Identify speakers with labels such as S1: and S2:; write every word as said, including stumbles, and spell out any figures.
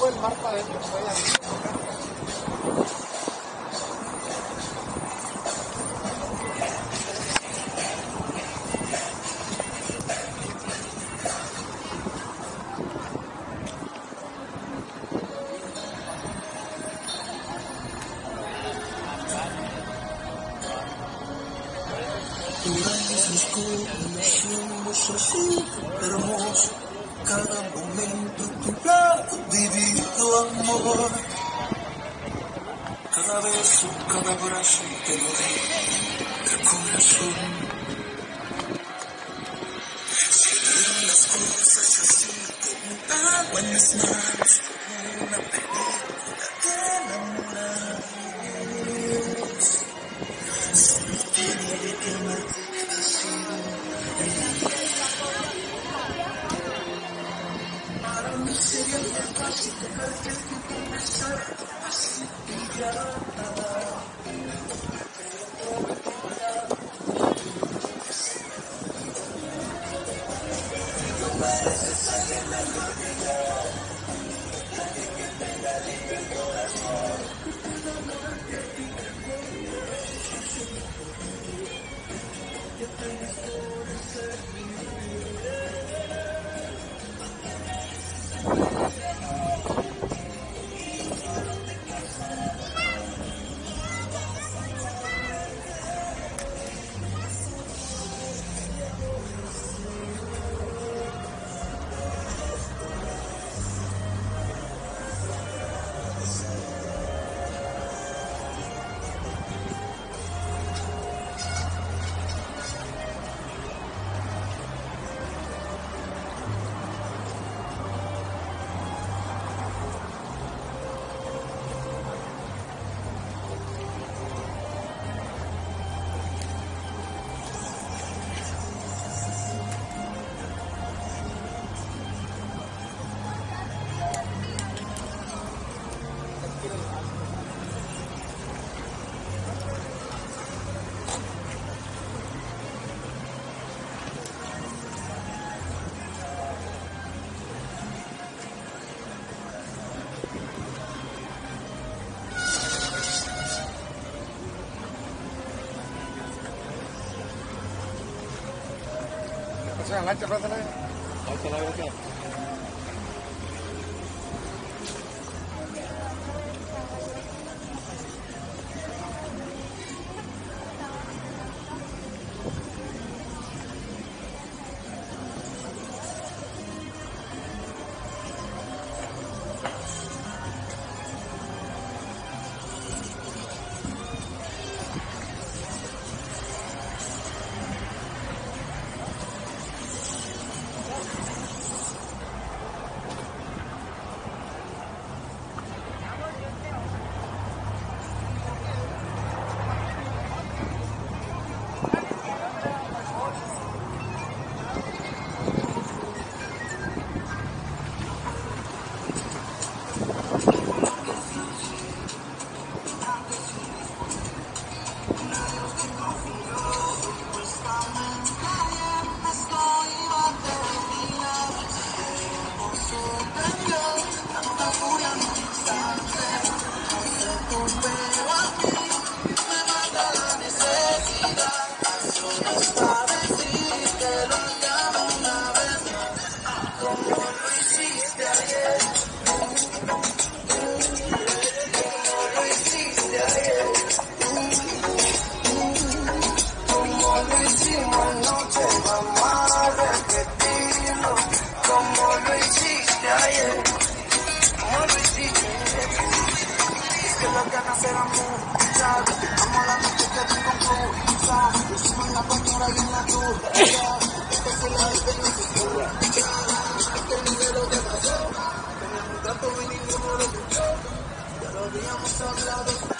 S1: fue el mar para adentro, fue la
S2: somos así, hermoso, cada momento tu lado, vivido amor. Cada beso, cada abrazo te lo doy de corazón. Si las cosas así como agua en mis manos, como una película de enamorados. Solo tiene que amarte vacío. Para mí sería muy fácil dejarte que comenzara así y ya. No pareces alguien mejor que yo, alguien que tenga libre el corazón. Un amor que vive por yo te mejor ser mi vida.
S1: Engancha, pásale. Ahí la vete.
S2: Las ganas eran muchas, amo la noche que te confusa, lo hicimos en la bañera y en la duda, esta es la experiencia, este nivel lo que pasó, teníamos un trato y ninguno lo escuchó, ya lo habíamos hablado.